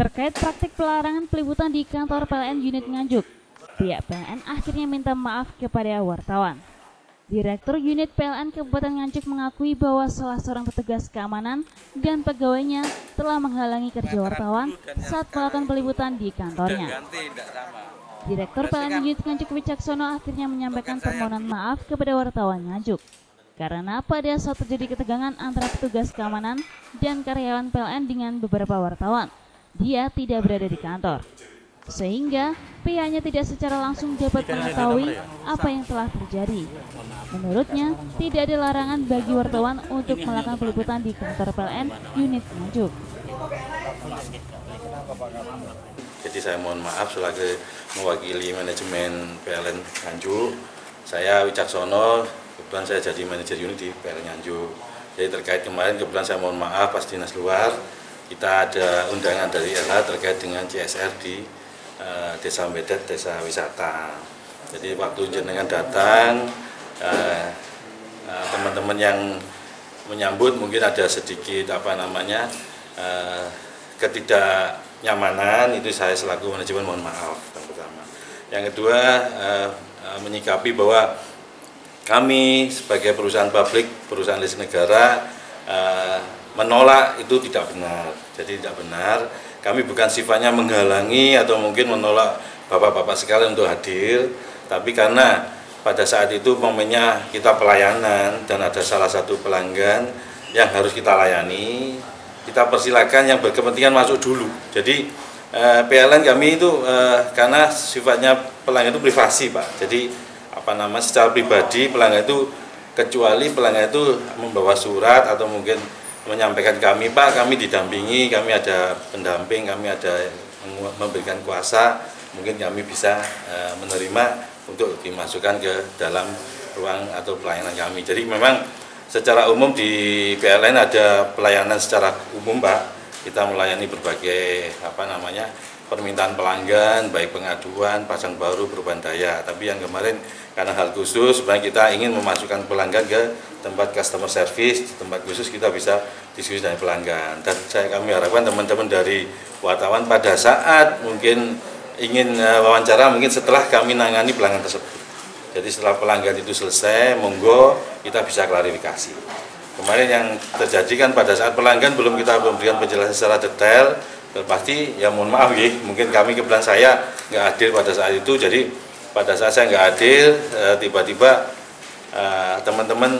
Terkait praktik pelarangan peliputan di kantor PLN unit Nganjuk, pihak PLN akhirnya minta maaf kepada wartawan. Direktur unit PLN Kabupaten Nganjuk mengakui bahwa salah seorang petugas keamanan dan pegawainya telah menghalangi kerja wartawan saat melakukan peliputan di kantornya. Direktur PLN unit Nganjuk Wicaksono akhirnya menyampaikan permohonan maaf kepada wartawan Nganjuk karena pada saat terjadi ketegangan antara petugas keamanan dan karyawan PLN dengan beberapa wartawan, dia tidak berada di kantor, sehingga pihaknya tidak secara langsung dapat mengetahui apa yang telah terjadi. Menurutnya, tidak ada larangan bagi wartawan untuk melakukan peliputan di kantor PLN unit Nganjuk. Jadi saya mohon maaf selaku mewakili manajemen PLN Nganjuk. Saya Wicaksono, kebetulan saya jadi manajer unit di PLN Nganjuk. Jadi terkait kemarin kebetulan saya mohon maaf pas dinas luar, kita ada undangan dari LH terkait dengan CSR di Desa Medet, Desa Wisata. Jadi waktu jenengan datang, teman-teman yang menyambut mungkin ada sedikit ketidaknyamanan, itu saya selaku manajemen mohon maaf yang pertama. Yang kedua, menyikapi bahwa kami sebagai perusahaan publik, perusahaan listrik negara, menolak itu tidak benar. Jadi tidak benar. Kami bukan sifatnya menghalangi atau mungkin menolak bapak-bapak sekalian untuk hadir, tapi karena pada saat itu momennya kita pelayanan dan ada salah satu pelanggan yang harus kita layani, kita persilakan yang berkepentingan masuk dulu. Jadi PLN kami itu karena sifatnya pelanggan itu privasi, Pak. Jadi secara pribadi pelanggan itu, kecuali pelanggan itu membawa surat atau mungkin menyampaikan kami, Pak, kami didampingi, kami ada pendamping, kami ada memberikan kuasa, mungkin kami bisa menerima untuk dimasukkan ke dalam ruang atau pelayanan kami. Jadi memang secara umum di PLN ada pelayanan secara umum, Pak. Kita melayani berbagai permintaan pelanggan, baik pengaduan, pasang baru, perubahan daya. Tapi yang kemarin karena hal khusus, sebenarnya kita ingin memasukkan pelanggan ke tempat customer service, di tempat khusus kita bisa diskusi dengan pelanggan. Dan kami harapkan teman-teman dari wartawan pada saat mungkin ingin wawancara, mungkin setelah kami nangani pelanggan tersebut. Jadi setelah pelanggan itu selesai, monggo kita bisa klarifikasi. Kemarin yang terjadi kan pada saat pelanggan belum kita memberikan penjelasan secara detail, pasti ya mohon maaf ya, mungkin kami kebetulan saya nggak hadir pada saat itu. Jadi pada saat saya nggak hadir, tiba-tiba teman-teman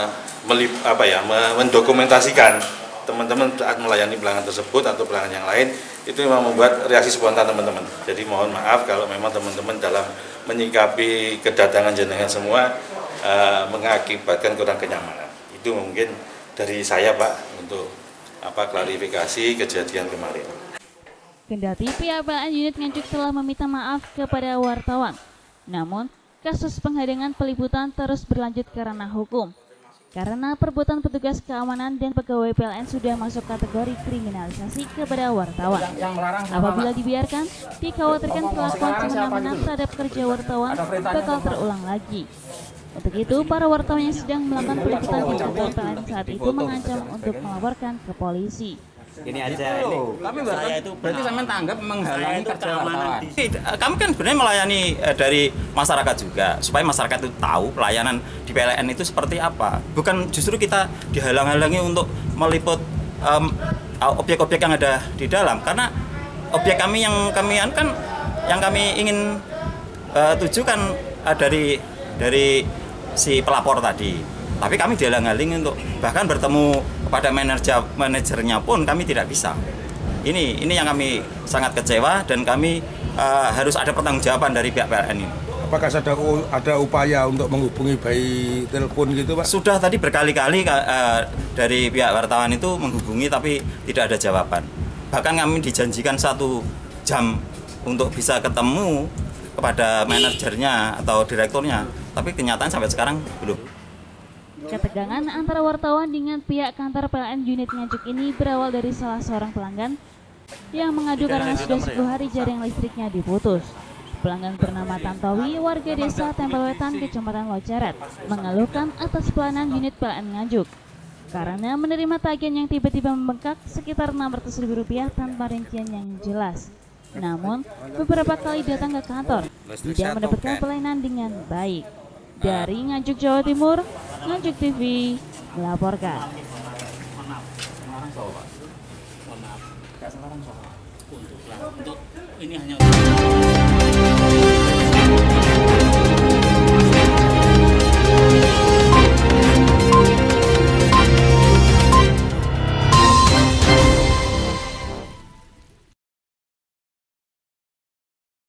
mendokumentasikan teman-teman saat melayani pelanggan tersebut atau pelanggan yang lain, itu memang membuat reaksi spontan teman-teman. Jadi mohon maaf kalau memang teman-teman dalam menyikapi kedatangan jenengan semua mengakibatkan kurang kenyamanan. Itu mungkin dari saya, Pak, untuk klarifikasi kejadian kemarin. Kendati pihak PLN unit Nganjuk telah meminta maaf kepada wartawan, namun kasus penghadangan peliputan terus berlanjut karena hukum. Karena perbuatan petugas keamanan dan pegawai PLN sudah masuk kategori kriminalisasi kepada wartawan. Apabila dibiarkan, dikhawatirkan perlakuan semena-mena terhadap kerja wartawan bakal terulang lagi. Untuk itu, para wartawan yang sedang melakukan peliputan di kantor PLN saat itu mengancam untuk melaporkan ke polisi. Ini aja, saya itu berarti sampean tanggap menghalangi kerja wartawan. Kami kan sebenarnya melayani dari masyarakat juga, supaya masyarakat itu tahu pelayanan di PLN itu seperti apa. Bukan justru kita dihalang-halangi untuk meliput objek-objek yang ada di dalam, karena objek kami yang kami ingin tujukan dari si pelapor tadi. Tapi kami dihalang-halangi untuk bahkan bertemu kepada manajernya pun kami tidak bisa. Ini yang kami sangat kecewa dan kami harus ada pertanggungjawaban dari pihak PLN ini. Apakah ada upaya untuk menghubungi by telepon gitu, Pak? Sudah tadi berkali-kali dari pihak wartawan itu menghubungi tapi tidak ada jawaban. Bahkan kami dijanjikan 1 jam untuk bisa ketemu kepada manajernya atau direkturnya, tapi kenyataan sampai sekarang belum. Ketegangan antara wartawan dengan pihak kantor PLN unit Nganjuk ini berawal dari salah seorang pelanggan yang mengadu karena sudah 10 hari jaring listriknya diputus. Pelanggan bernama Tantowi, warga desa Tempelwetan, Kecamatan Loceret, mengeluhkan atas pelayanan unit PLN Nganjuk. karena menerima tagihan yang tiba-tiba membengkak sekitar Rp600.000 tanpa rincian yang jelas. Namun, beberapa kali datang ke kantor, tidak mendapatkan pelayanan dengan baik. Dari Nganjuk, Jawa Timur, Nganjuk TV melaporkan. Untuk ini hanya